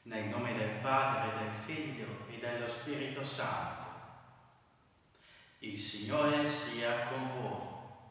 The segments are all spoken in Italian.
Nel nome del Padre, del Figlio e dello Spirito Santo. Il Signore sia con voi.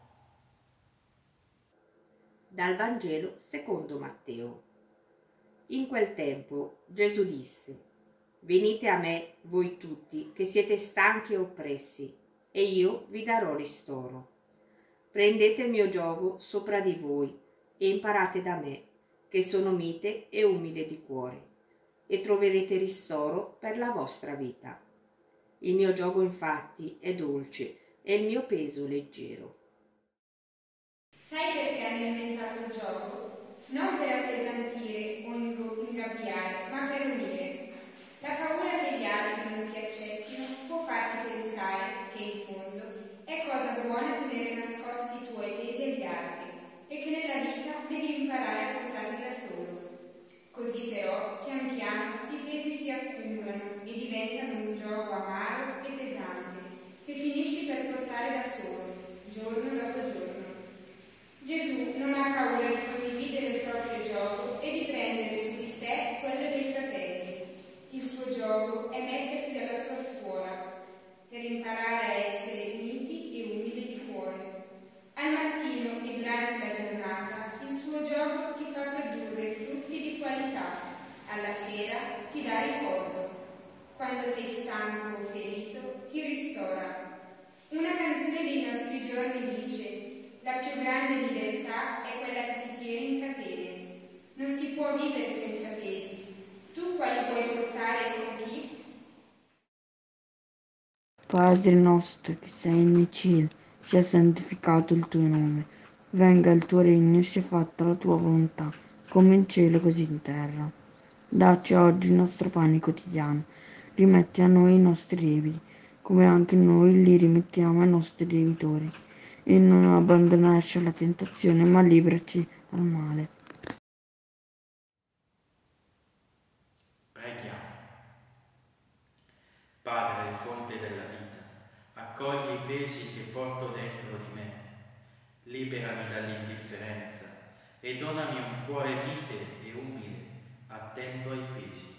Dal Vangelo secondo Matteo. In quel tempo Gesù disse: Venite a me, voi tutti, che siete stanchi e oppressi, e io vi darò ristoro. Prendete il mio giogo sopra di voi e imparate da me, che sono mite e umile di cuore, e troverete ristoro per la vostra vita. Il mio giogo infatti è dolce e il mio peso leggero. Sai perché hanno inventato il gioco? Non per appesantire o ingabbiare, ma per unire. La paura che gli altri non ti accettino può farti pensare che in fondo è cosa buona tenere nascosti i tuoi pesi agli altri e che nella vita devi imparare a portarli da solo. Così però, pian piano, i pesi si accumulano e diventano un gioco amaro e pesante che finisci per portare da solo, giorno dopo giorno. Gesù non ha paura di condividere il proprio gioco e di prendere su di sé quello dei fratelli. Il suo gioco è mettersi alla sua scuola per imparare a essere miti e umili di cuore. Al mattino e durante la giornata il suo gioco ti fa produrre frutti di qualità. Alla sera ti dà riposo. Quando sei stanco o ferito ti ristora. Una canzone dei nostri giorni dice: la più grande libertà è quella che ti tiene in catene. Non si può vivere senza pesi. Tu quali puoi portare e con chi? Padre nostro che sei nei cieli, sia santificato il tuo nome. Venga il tuo regno, sia fatta la tua volontà, come in cielo così in terra. Dacci oggi il nostro pane quotidiano. Rimetti a noi i nostri debiti, come anche noi li rimettiamo ai nostri debitori. E non abbandonarci alla tentazione, ma liberaci dal male. Preghiamo. Padre, fonte della vita, accogli i pesi che porto dentro di me, liberami dall'indifferenza e donami un cuore mite e umile, attento ai pesi.